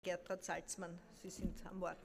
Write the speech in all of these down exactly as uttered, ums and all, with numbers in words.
Gertrud Salzmann. Sie sind am Wort.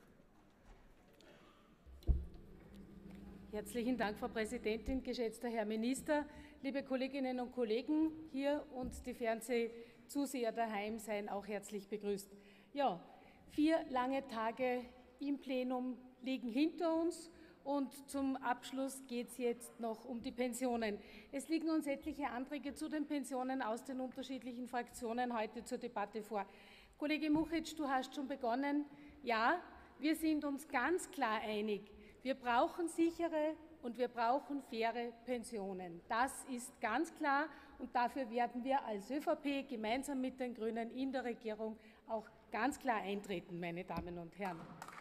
Herzlichen Dank, Frau Präsidentin, geschätzter Herr Minister, liebe Kolleginnen und Kollegen hier und die Fernsehzuseher daheim seien auch herzlich begrüßt. Ja, vier lange Tage im Plenum liegen hinter uns und zum Abschluss geht es jetzt noch um die Pensionen. Es liegen uns etliche Anträge zu den Pensionen aus den unterschiedlichen Fraktionen heute zur Debatte vor. Kollege Muchic, du hast schon begonnen. Ja, wir sind uns ganz klar einig. Wir brauchen sichere und wir brauchen faire Pensionen. Das ist ganz klar und dafür werden wir als ÖVP gemeinsam mit den Grünen in der Regierung auch ganz klar eintreten, meine Damen und Herren.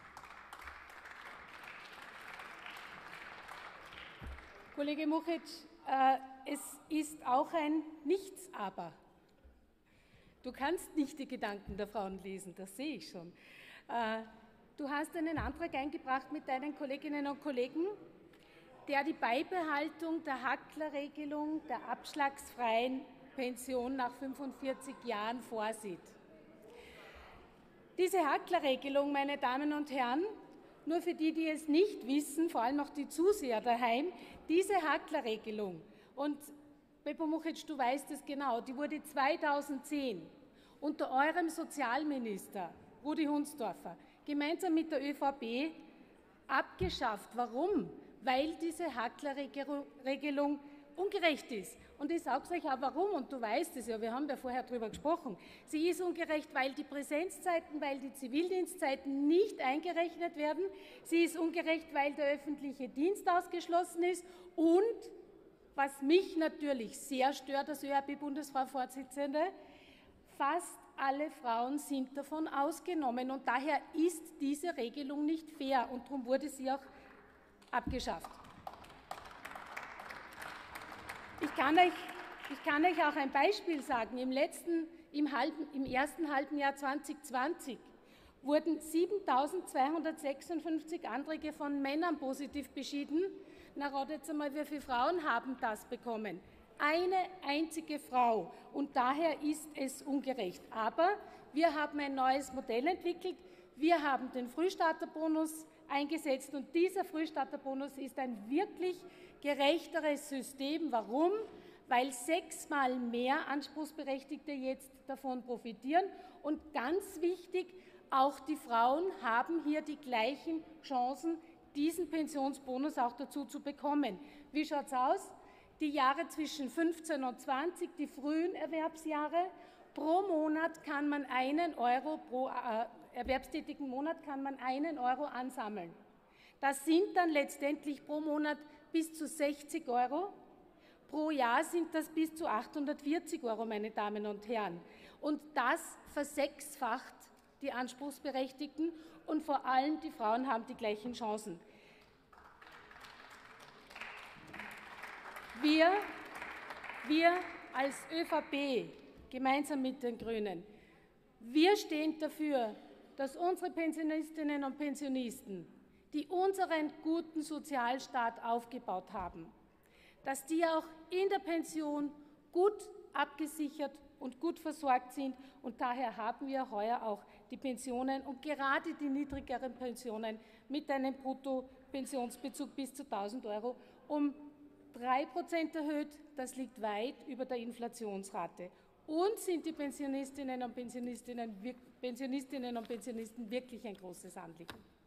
Kollege Muchic, äh, es ist auch ein Nichts-Aber. Du kannst nicht die Gedanken der Frauen lesen, das sehe ich schon. Äh, Du hast einen Antrag eingebracht mit deinen Kolleginnen und Kollegen, der die Beibehaltung der Hackler-Regelung der abschlagsfreien Pension nach fünfundvierzig Jahren vorsieht. Diese Hackler-Regelung, meine Damen und Herren, nur für die, die es nicht wissen, vor allem auch die Zuseher daheim, diese Hackler-Regelung, und Beppo Muchic, du weißt es genau, die wurde zweitausendzehn unter eurem Sozialminister Rudi Hundsdorfer gemeinsam mit der ÖVP abgeschafft. Warum? Weil diese Hackler-Regelung ungerecht ist. Und ich sage euch auch warum, und du weißt es ja, wir haben ja vorher darüber gesprochen. Sie ist ungerecht, weil die Präsenzzeiten, weil die Zivildienstzeiten nicht eingerechnet werden. Sie ist ungerecht, weil der öffentliche Dienst ausgeschlossen ist. Und, was mich natürlich sehr stört als ÖHP-Bundesfrau-Vorsitzende, fast alle Frauen sind davon ausgenommen und daher ist diese Regelung nicht fair und darum wurde sie auch abgeschafft. Ich kann euch, ich kann euch auch ein Beispiel sagen. Im, letzten, im, halben, im ersten halben Jahr zweitausendzwanzig wurden siebentausendzweihundertsechsundfünfzig Anträge von Männern positiv beschieden. Na, ratet einmal, wie viele Frauen haben das bekommen? Eine einzige Frau und daher ist es ungerecht. Aber wir haben ein neues Modell entwickelt. Wir haben den Frühstarterbonus eingesetzt und dieser Frühstarterbonus ist ein wirklich gerechteres System. Warum? Weil sechsmal mehr Anspruchsberechtigte jetzt davon profitieren und ganz wichtig, auch die Frauen haben hier die gleichen Chancen, diesen Pensionsbonus auch dazu zu bekommen. Wie schaut es aus? Die Jahre zwischen fünfzehn und zwanzig, die frühen Erwerbsjahre, pro Monat kann man einen Euro, pro äh, erwerbstätigen Monat kann man einen Euro ansammeln. Das sind dann letztendlich pro Monat bis zu sechzig Euro. Pro Jahr sind das bis zu achthundertvierzig Euro, meine Damen und Herren. Und das versechsfacht die Anspruchsberechtigten und vor allem die Frauen haben die gleichen Chancen. Wir, wir als ÖVP, gemeinsam mit den Grünen, wir stehen dafür, dass unsere Pensionistinnen und Pensionisten, die unseren guten Sozialstaat aufgebaut haben, dass die auch in der Pension gut abgesichert und gut versorgt sind. Und daher haben wir heuer auch die Pensionen und gerade die niedrigeren Pensionen mit einem Bruttopensionsbezug bis zu tausend Euro um drei Prozent erhöht, das liegt weit über der Inflationsrate. Und sind die Pensionistinnen und Pensionistinnen, Pensionistinnen und Pensionisten wirklich ein großes Anliegen.